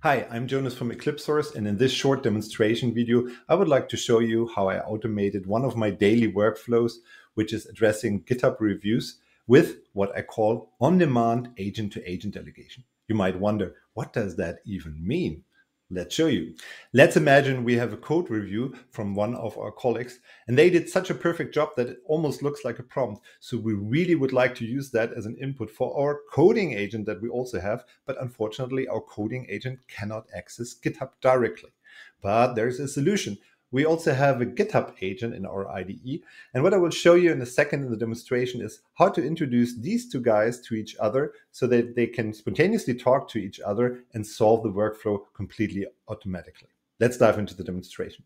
Hi, I'm Jonas from Eclipse Source, and in this short demonstration video, I would like to show you how I automated one of my daily workflows, which is addressing GitHub reviews with what I call on-demand agent-to-agent delegation. You might wonder, what does that even mean? Let's show you. Let's imagine we have a code review from one of our colleagues, and they did such a perfect job that it almost looks like a prompt. So we really would like to use that as an input for our coding agent that we also have. But unfortunately, our coding agent cannot access GitHub directly. But there's a solution. We also have a GitHub agent in our IDE. And what I will show you in a second in the demonstration is how to introduce these two guys to each other so that they can spontaneously talk to each other and solve the workflow completely automatically. Let's dive into the demonstration.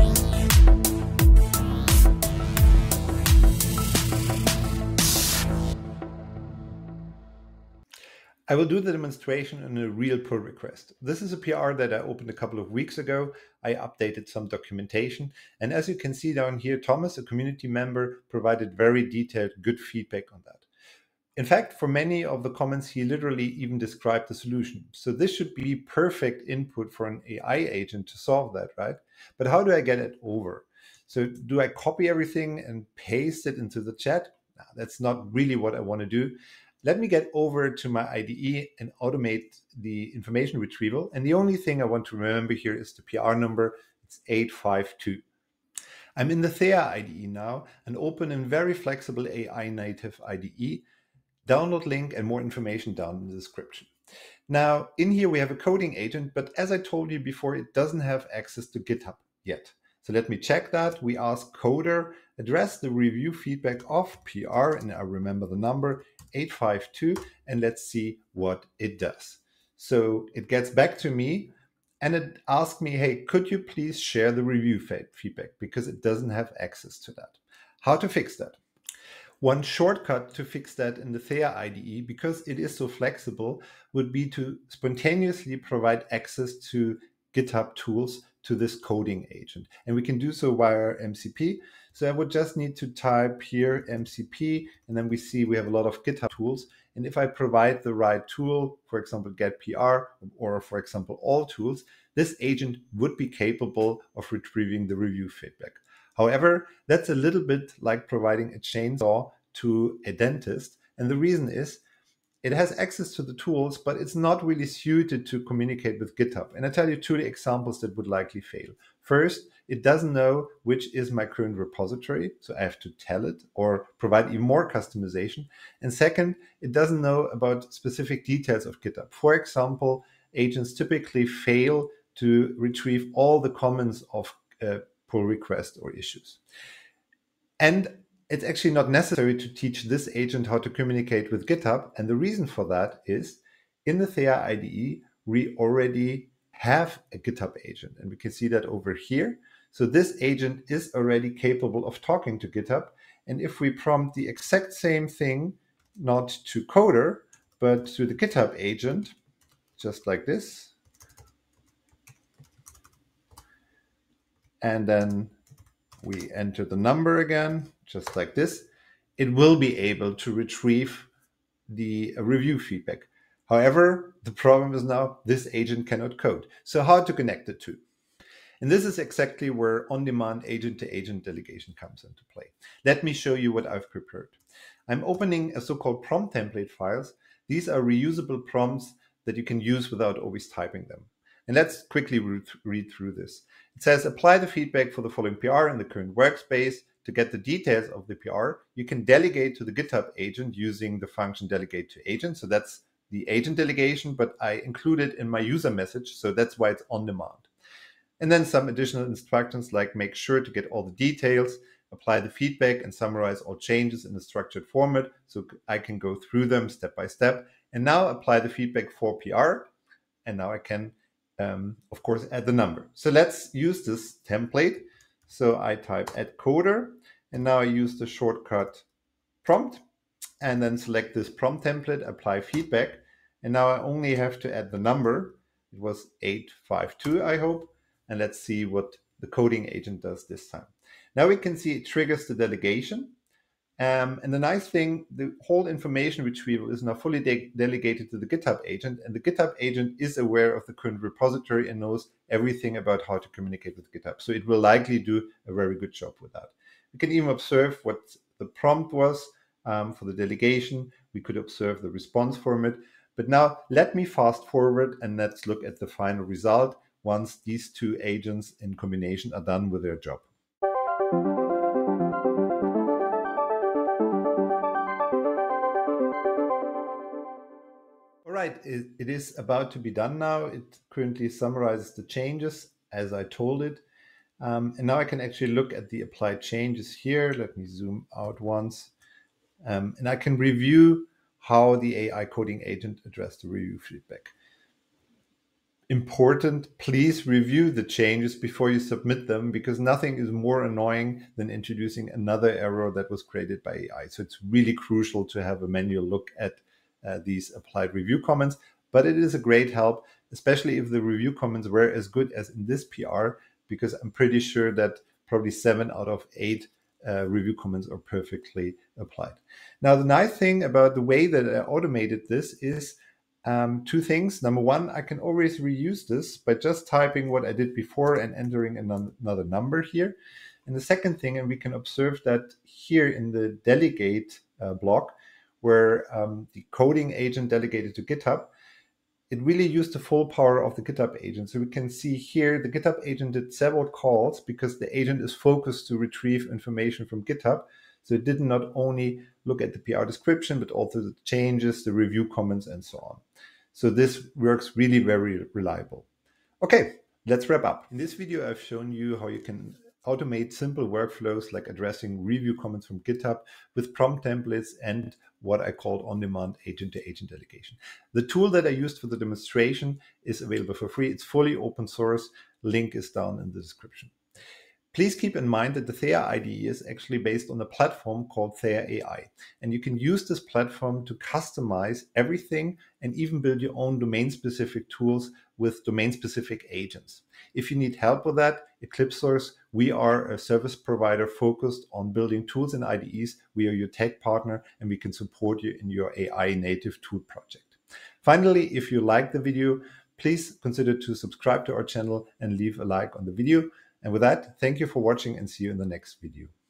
I will do the demonstration in a real pull request. This is a PR that I opened a couple of weeks ago. I updated some documentation. And as you can see down here, Thomas, a community member, provided very detailed, good feedback on that. In fact, for many of the comments, he literally even described the solution. So this should be perfect input for an AI agent to solve that, right? But how do I get it over? So do I copy everything and paste it into the chat? No, that's not really what I want to do. Let me get over to my IDE and automate the information retrieval. And the only thing I want to remember here is the PR number. It's 852. I'm in the Theia IDE now and open a very flexible AI native IDE. Download link and more information down in the description. Now, in here we have a coding agent, but as I told you before, it doesn't have access to GitHub yet. So let me check that. We ask coder, address the review feedback of PR, and I remember the number 852, and let's see what it does. So it gets back to me and it asks me, hey, could you please share the review feedback, because it doesn't have access to that. How to fix that? One shortcut to fix that in the Theia IDE, because it is so flexible, would be to spontaneously provide access to GitHub tools to this coding agent. And we can do so via MCP. So I would just need to type here MCP, and then we see we have a lot of GitHub tools. And if I provide the right tool, for example, get PR, or for example, all tools, this agent would be capable of retrieving the review feedback. However, that's a little bit like providing a chainsaw to a dentist. And the reason is it has access to the tools, but it's not really suited to communicate with GitHub. And I tell you two examples that would likely fail. First, it doesn't know which is my current repository, so I have to tell it or provide even more customization. And second, it doesn't know about specific details of GitHub. For example, agents typically fail to retrieve all the comments of pull requests or issues. And it's actually not necessary to teach this agent how to communicate with GitHub. And the reason for that is in the Theia IDE, we already have a GitHub agent, and we can see that over here. So this agent is already capable of talking to GitHub. And if we prompt the exact same thing, not to coder, but to the GitHub agent, just like this, and then we enter the number again, just like this, it will be able to retrieve the review feedback. However, the problem is now this agent cannot code. So how to connect the two? And this is exactly where on-demand agent-to-agent delegation comes into play. Let me show you what I've prepared. I'm opening a so-called prompt template files. These are reusable prompts that you can use without always typing them. And let's quickly read through this. It says, apply the feedback for the following PR in the current workspace. To get the details of the PR, you can delegate to the GitHub agent using the function delegate to agent. So that's the agent delegation, but I include it in my user message. So that's why it's on demand. And then some additional instructions like make sure to get all the details, apply the feedback, and summarize all changes in a structured format so I can go through them step by step. And now apply the feedback for PR. And now I can, of course, add the number. So let's use this template. So I type add coder, and now I use the shortcut prompt, and then select this prompt template, apply feedback. And now I only have to add the number. It was 852, I hope. And let's see what the coding agent does this time. Now we can see it triggers the delegation. And the nice thing, the whole information retrieval is now fully delegated to the GitHub agent, and the GitHub agent is aware of the current repository and knows everything about how to communicate with GitHub. So it will likely do a very good job with that. We can even observe what the prompt was for the delegation. We could observe the response format. But now let me fast forward and let's look at the final result once these two agents in combination are done with their job. All right, it is about to be done now. It currently summarizes the changes as I told it. And now I can actually look at the applied changes here. Let me zoom out once. And I can review how the AI coding agent addressed the review feedback. Important, please review the changes before you submit them, because nothing is more annoying than introducing another error that was created by AI. So it's really crucial to have a manual look at these applied review comments, but it is a great help, especially if the review comments were as good as in this PR, because I'm pretty sure that probably 7 out of 8 review comments are perfectly applied. Now, the nice thing about the way that I automated this is two things. Number one, I can always reuse this by just typing what I did before and entering another number here. And the second thing, and we can observe that here in the delegate block, where the coding agent delegated to GitHub, it really used the full power of the GitHub agent. So we can see here the GitHub agent did several calls because the agent is focused to retrieve information from GitHub. So it did not only look at the PR description, but also the changes, the review comments, and so on. So this works really very reliable. Okay, let's wrap up. In this video, I've shown you how you can automate simple workflows like addressing review comments from GitHub with prompt templates and what I called on-demand agent-to-agent delegation. The tool that I used for the demonstration is available for free. It's fully open source. Link is down in the description. Please keep in mind that the Theia IDE is actually based on a platform called Theia AI. And you can use this platform to customize everything and even build your own domain-specific tools with domain-specific agents. If you need help with that, Eclipsource, we are a service provider focused on building tools and IDEs. We are your tech partner, and we can support you in your AI native tool project. Finally, if you like the video, please consider to subscribe to our channel and leave a like on the video. And with that, thank you for watching and see you in the next video.